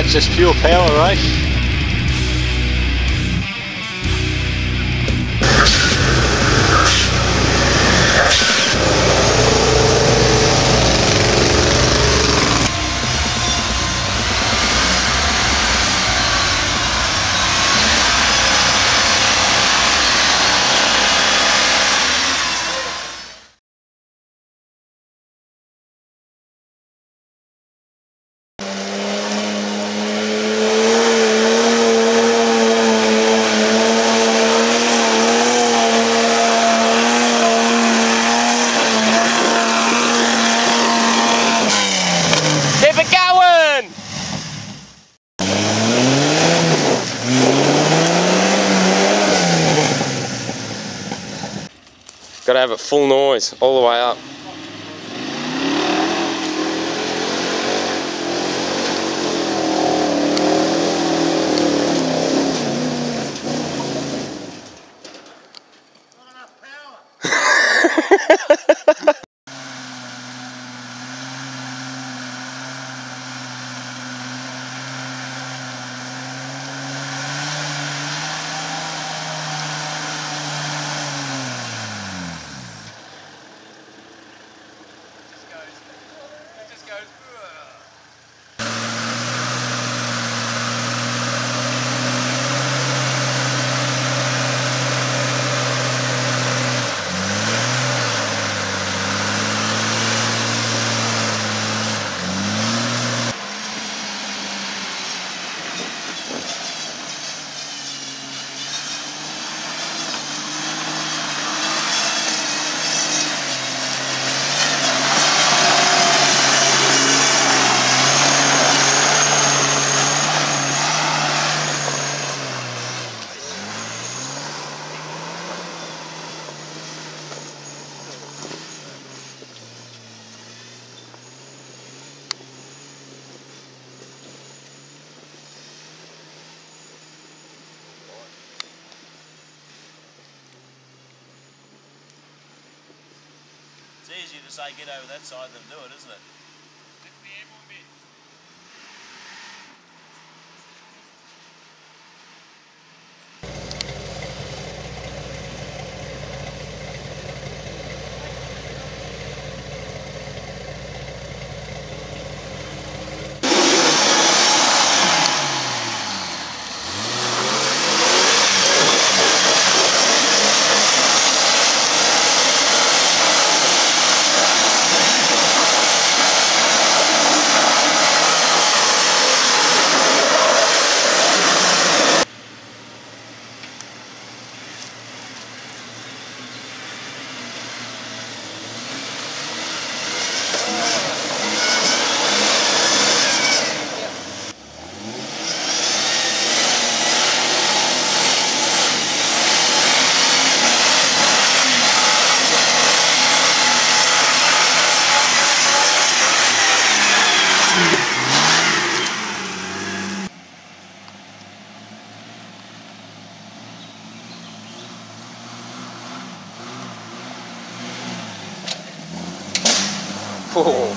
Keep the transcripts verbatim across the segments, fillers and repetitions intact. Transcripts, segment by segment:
It's just pure power race. Got to have it full noise all the way up. Not enough power. It's easier to say get over that side than do it, isn't it? Whoa.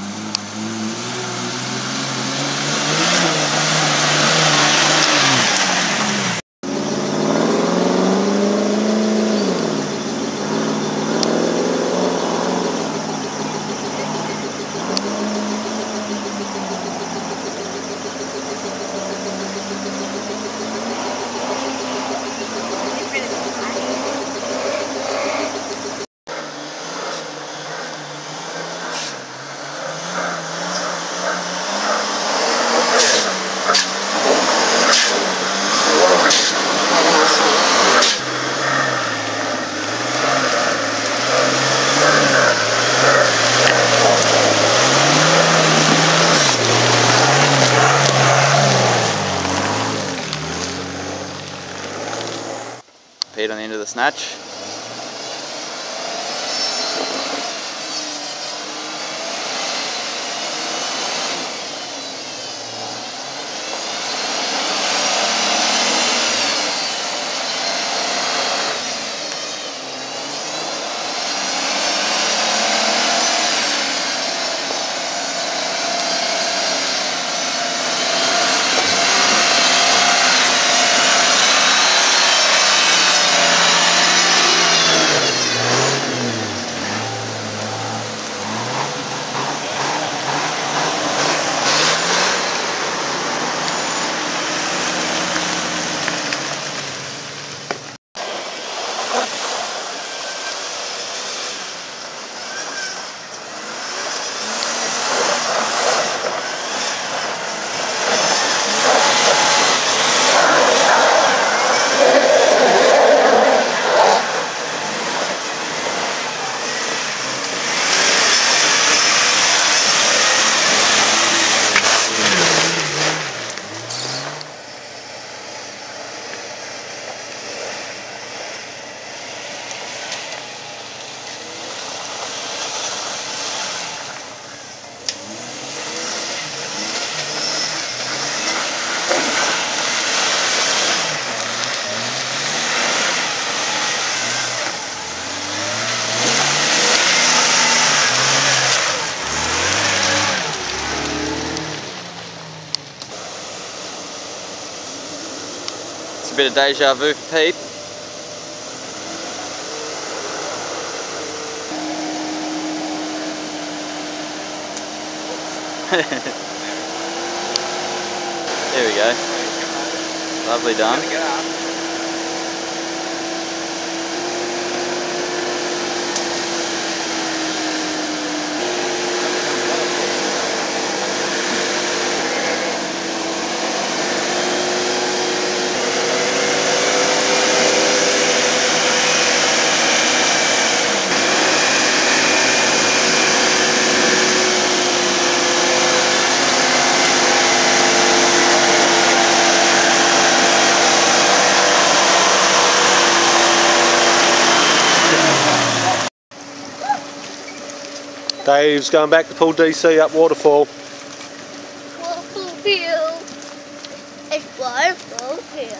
Paid on the end of the snatch. bit of deja vu for Pete. There we go. Lovely done. Dave's going back to pull D C up waterfall. Waterfall hill. It's waterfall hill.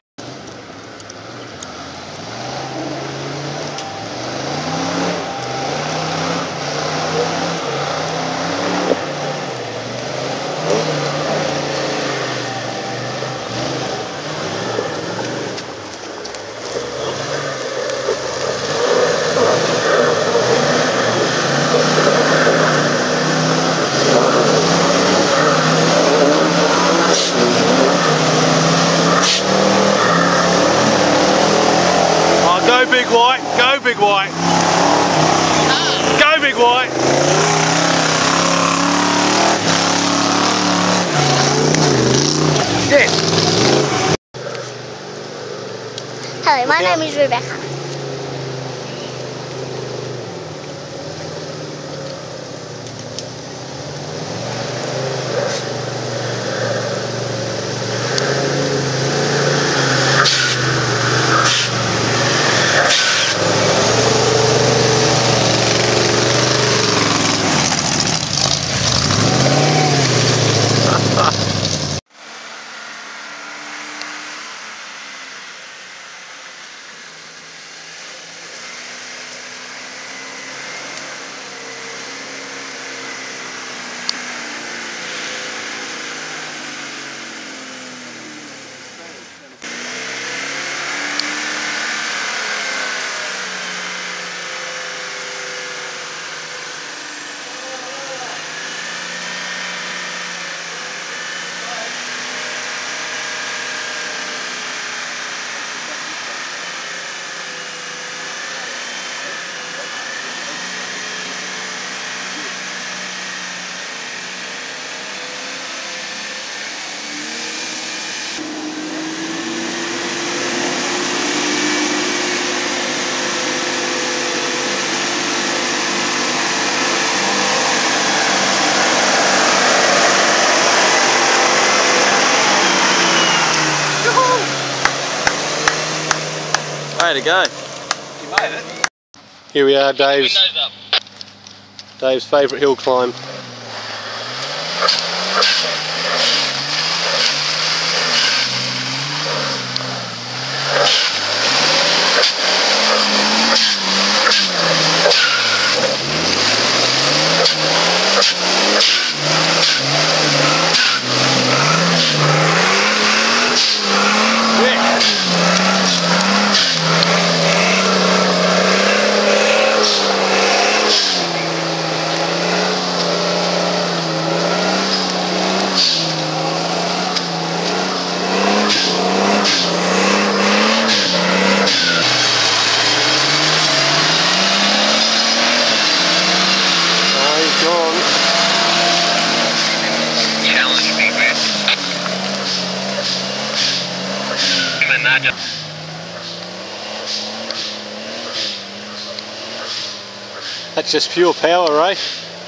Go big white, go big white. Go big white. Yes. Hello, my name is Rebecca. Way to go. You made it. Here we are, Dave's, Dave's favourite hill climb. That's just pure power, right?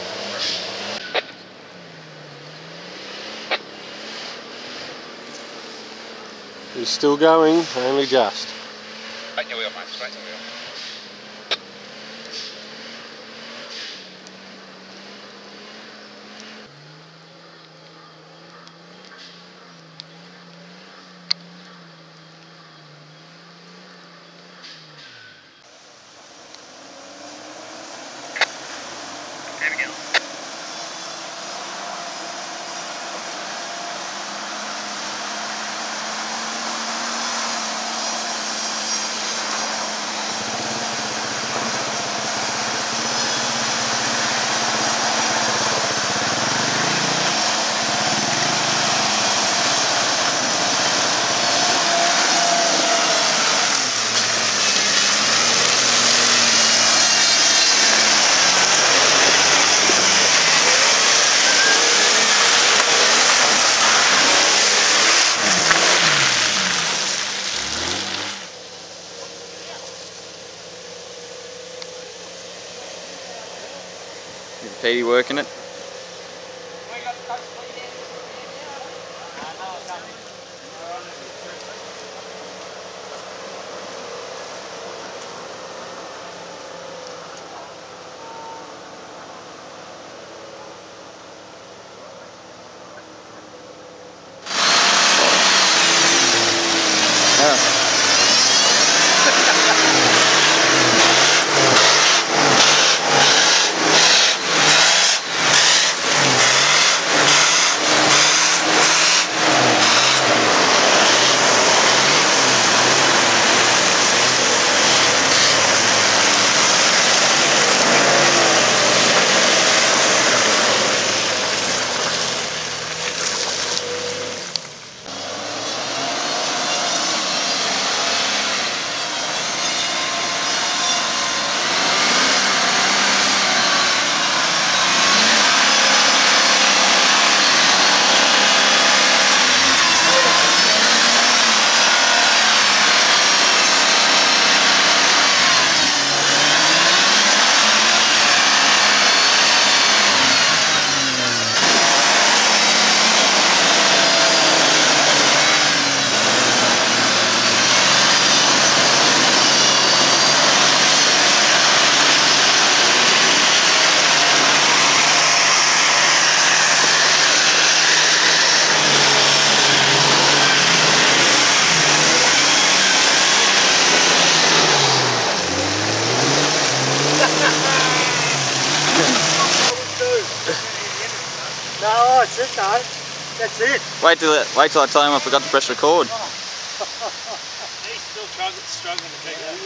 He's still going, only just. Straighten your wheel, mate. Straighten your wheel. There we go. Petey working it. No, that's it though. That's it. Wait till it, wait till I tell him I forgot to press record. He's still struggling, struggling to pick that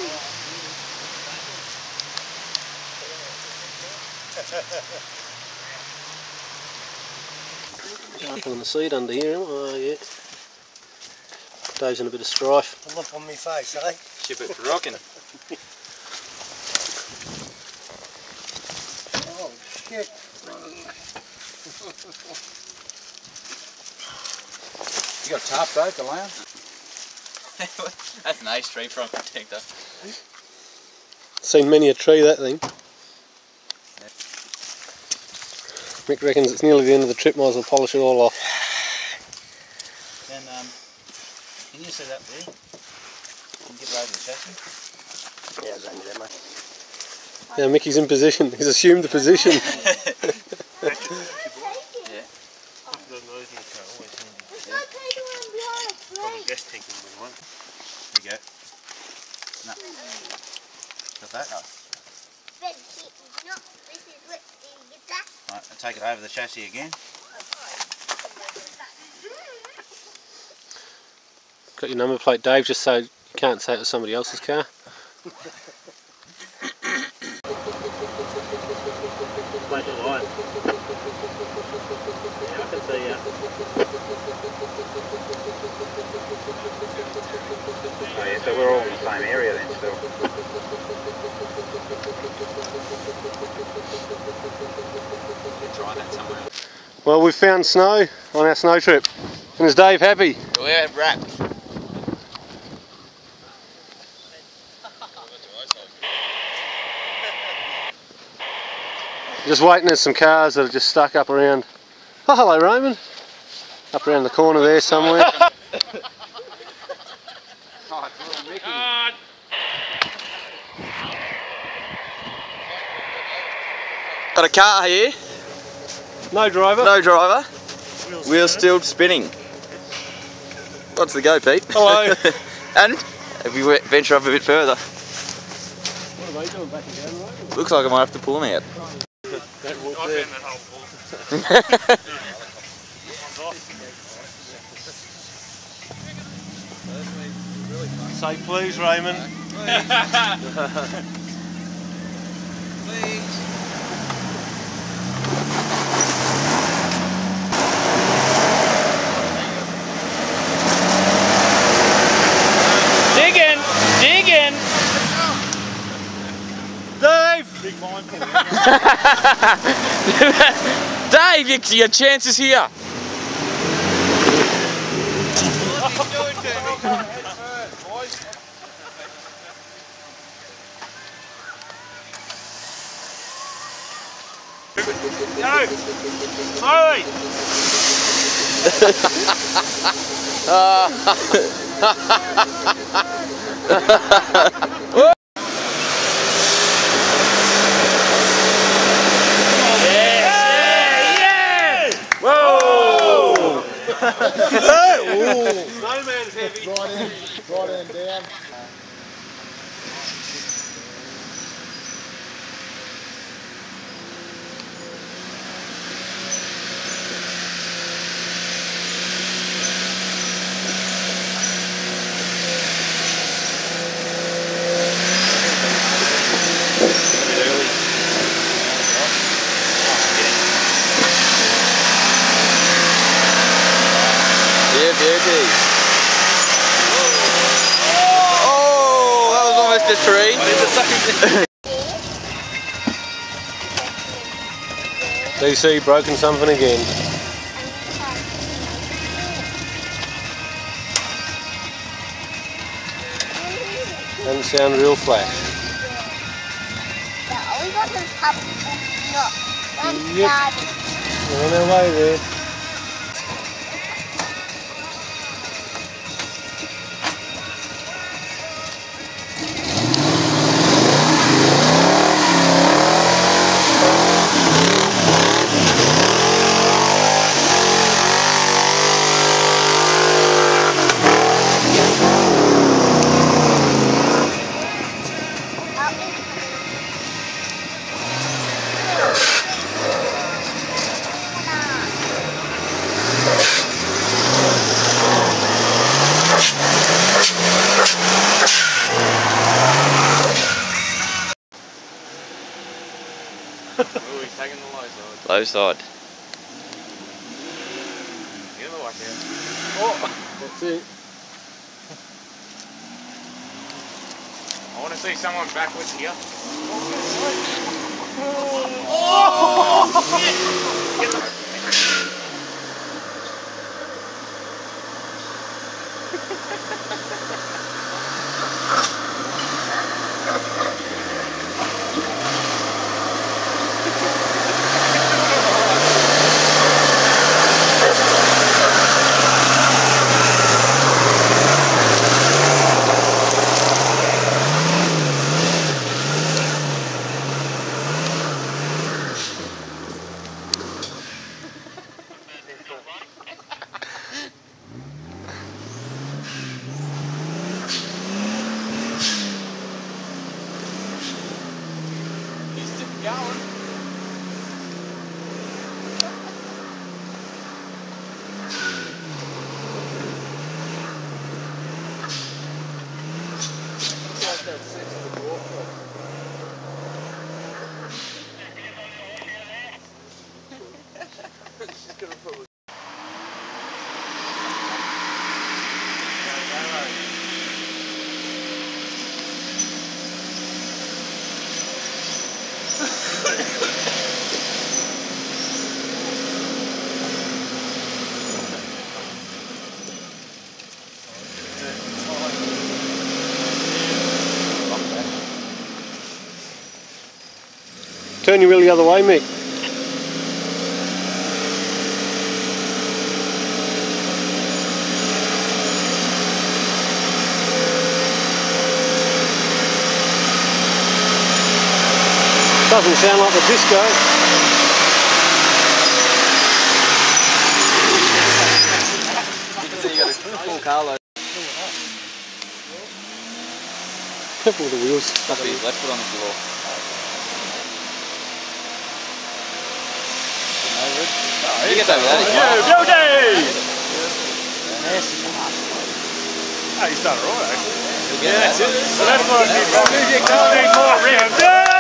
Jumping on the seat under here, am I? Oh, yeah. Dave's in a bit of strife. The look on my face, eh? Ship it for rocking. Oh, shit. You got a top Dave to land? That's an ace tree front protector. Seen many a tree, that thing. Mick reckons it's nearly the end of the trip, might as well polish it all off. Then, um, can you see that there? Can you get it over the chassis? Yeah, it's only that much. Yeah, Mickey's in position. He's assumed the position. Yeah. The Noojee car always handy. Probably best taking one. There you go. No. Got that? Right, I'll take it over the chassis again. Got your number plate, Dave, just so you can't say it was somebody else's car. Plate the line. Yeah, I can see you. Oh yeah, so we're all in the same area then still. Try that somewhere. Well, we've found snow on our snow trip. And is Dave happy? We're wrapped. Just waiting, there's some cars that are just stuck up around. Oh, hello Roman. Up around the corner there somewhere. Got a car here. No driver. No driver. Wheel still spinning. What's the go, Pete? Hello. And if we venture up a bit further, What are they doing back and down the road? looks like I might have to pull them out. Don't walk I've there. been that whole pool. Say please, Raymond. Dig in! Dig in! Dave! Big mine pool. Dave, your, your chance is here. Go! Slowly! Whoa! Snowman's heavy. Right in, right in, down. Yeah, beauty. Oh, that was almost a tree. D C broken something again. Doesn't sound real flash. Yeah, we got them up. No, one Yep. card. We're on our way there. Oh, he's taking the low side. Low side. Get him away here. That's it. I want to see someone backwards here. He's still going. Turn your wheel the other way, Mick. Doesn't sound like the disco. You can see you got a full car load. Careful with the wheels. Put his left foot on the floor. He gets over that. Yo, Noojee! Oh, you started right, actually. Yeah, that's it. So that's what I need more rounds.